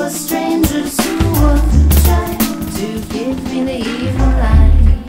strangers who would try to give me the evil eye.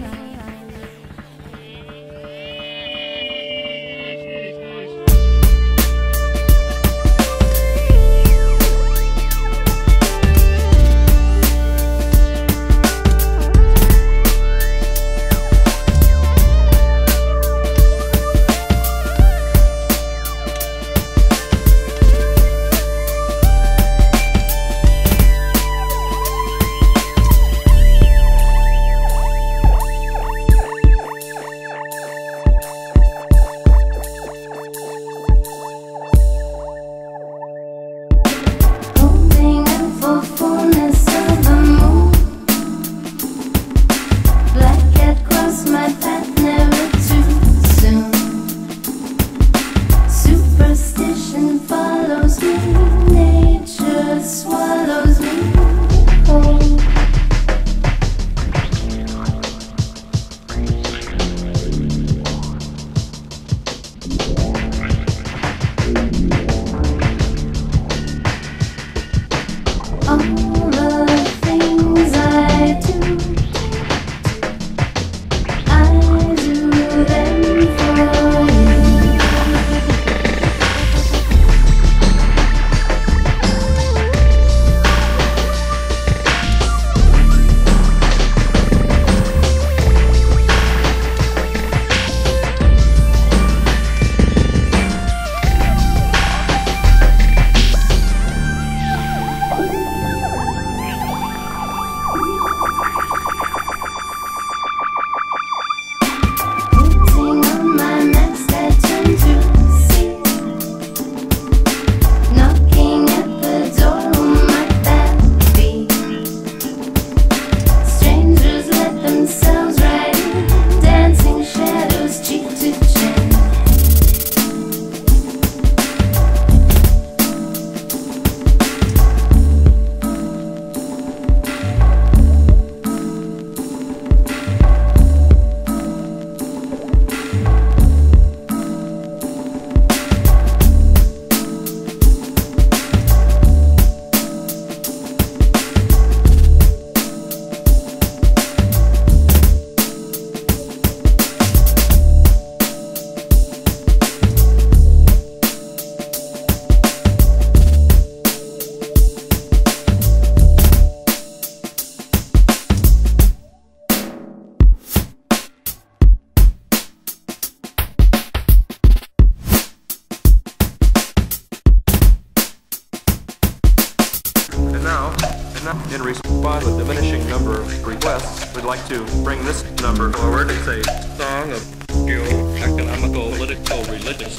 In response to a diminishing number of requests, we'd like to bring this number forward. It's a song of geo-economical, political, religious,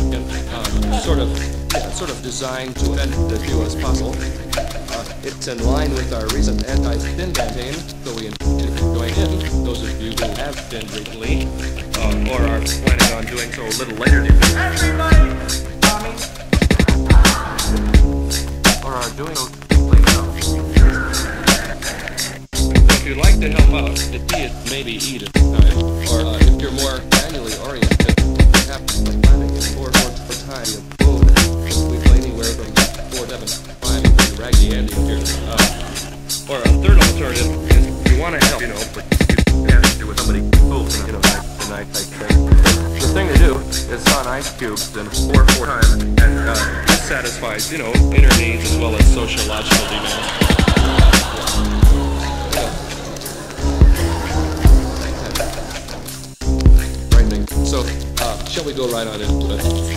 sort of designed to offend as few as possible. It's in line with our recent anti-spin campaign, so we intend to join in. Those of you who have been recently, or are planning on doing so a little later, or are doing so. If you'd like to help out, the tea is maybe eat at time, or if you're more manually oriented, perhaps like planning in 4/4 time of food. We play anywhere from 4/7 to Raggy Andy here. Or a third alternative is if you want to help, but you can't do with somebody cool, night type thing. The thing to do is on ice cubes in 4/4 time, and this satisfies, inner needs as well as sociological demands. So, shall we go right on into it?